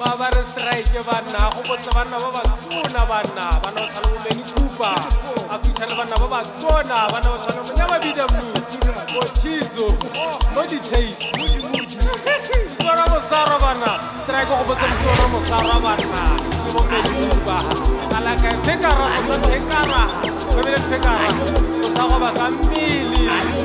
ba re strike banna go botsa banna ba ba tsona banna bana o tshwana Many Cooper a fitlhele banna ba ba tsona bana o tshwana Monyama BW Othizo no details Msora Mosara banna strike go botsa Msora Mosara banna ke bo Many Cooper ala ka tekara go tekara go be tekara go sa go ba ka mmili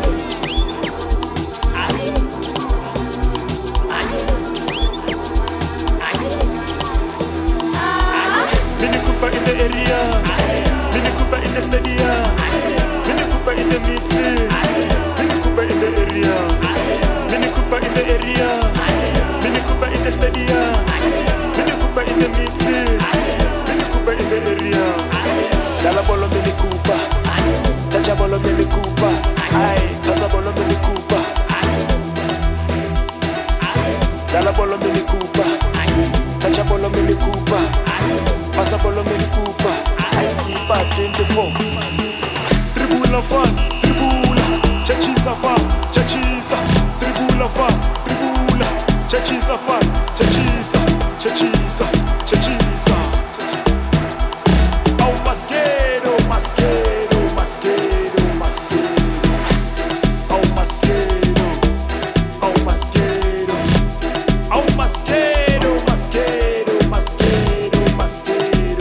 Many Cooper in the area, Many Cooper in the stadium, Many Cooper in the midfield, Many Cooper in the area, Many Cooper in the area, Many Cooper in the stadium, Many Cooper in the midfield, Many Cooper in the area. Dala bolo Many Cooper, Chacha bolo Many Cooper, ay, pasa bolo Many Cooper. Dala bolo Many Cooper, Chacha bolo Many Cooper. Pasa por lo Many Cooper, I skip at 24. Tribula fan, tribula, chachisa fan, chachisa. Tribula fan, tribula, chachisa fan, chachisa, chachisa, chachisa. Oh masquero, masquero, masquero, masquero. Oh masquero, oh masquero, oh masquero, masquero, masquero, masquero.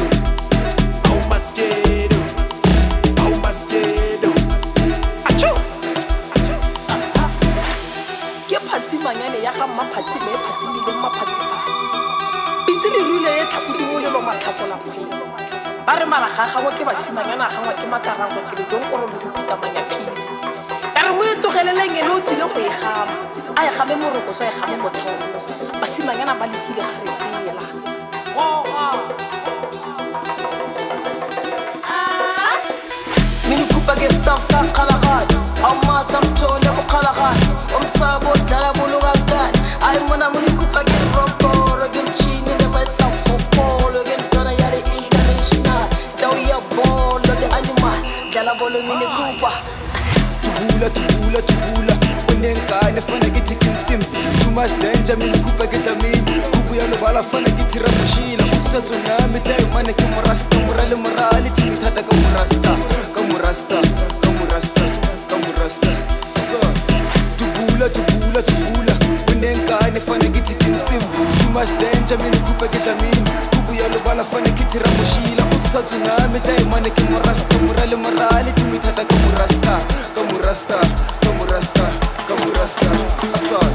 Manyane ya ga maphatsi le phatsi le maphatsi pitse le rule e tlhakudi mo le lo mathapola kgwele ba re mara ga gago ke basimanyana ga ngwa ke matarangwa ke le jonkolo le dikuta manyaphile ka re mo e togeleleng ene o tsile go e gama a e game moroko so e game motheo basimanyana ba lekile ga se pela Many Cooper get stuff sa kalagat amma tamchole ko kalagat umsabo dala bulugagan ay mona Many Cooper get rock again chini the best of football again dona yari international daw ya ball the animal dala bolo Many Cooper tubula unengane fana githi kim too much danger Many Cooper get me kubu ya lo bala fana githi ramushila utsazo nami tayo mane ke morasta morale timi thata ka morasta so tubula unengane fana githi kim too much danger Many Cooper get me kubu ya lo bala fana githi ramushila utsazo nami tayo mane ke morasta morale timi thata ka morasta asal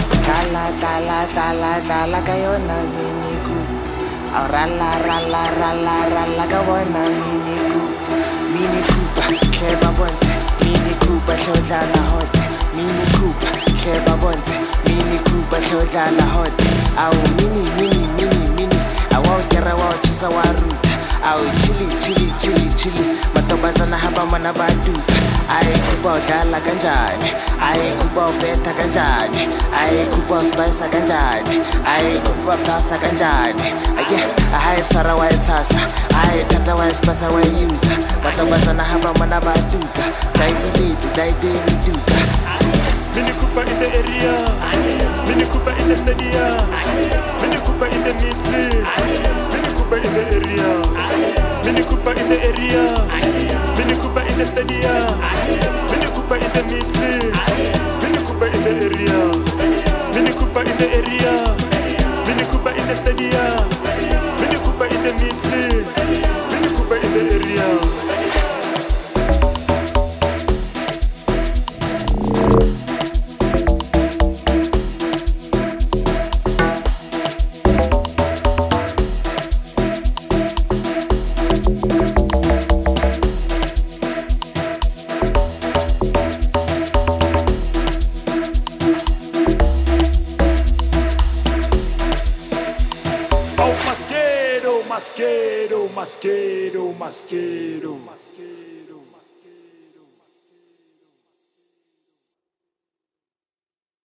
Dala kayona Many Cooper rala ka bona Many Cooper hleba bonze Many Cooper hlodlala hot Many Cooper hleba bonze Many Cooper hlodlala hot awu mini awu kera wa chisa wa ruta awu chili matobazana haba mana baduka ay kuba dala kanjani ay kuba beta kanjani ay kuba spice kanjani ay kuba plasa kanjani ay tsara wa tsasa ay tata wa spice wa user matobazana haba mana baduka dai duka Many Cooper in the area, Many Cooper in the stadium, Many Cooper in the midfield, Many Cooper in the area, Many Cooper in the area, Many Cooper in the stadium, Many Cooper in the midfield, Many Cooper in the area, Many Cooper in the area, Many Cooper in the stadium, Many Cooper in the midfield, Many Cooper in the area. Masquero.